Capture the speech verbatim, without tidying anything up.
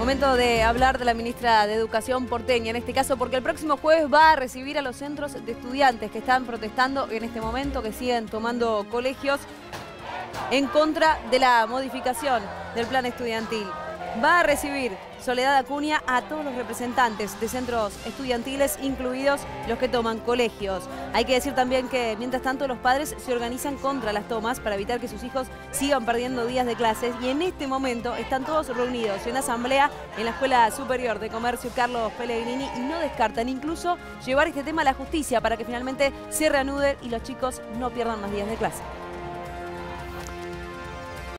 Momento de hablar de la ministra de Educación porteña, en este caso, porque el próximo jueves va a recibir a los centros de estudiantes que están protestando en este momento, que siguen tomando colegios en contra de la modificación del plan estudiantil. Va a recibir Soledad Acuña a todos los representantes de centros estudiantiles, incluidos los que toman colegios. Hay que decir también que, mientras tanto, los padres se organizan contra las tomas para evitar que sus hijos sigan perdiendo días de clases, y en este momento están todos reunidos en asamblea en la Escuela Superior de Comercio Carlos Pellegrini y no descartan incluso llevar este tema a la justicia para que finalmente se reanude y los chicos no pierdan más días de clase.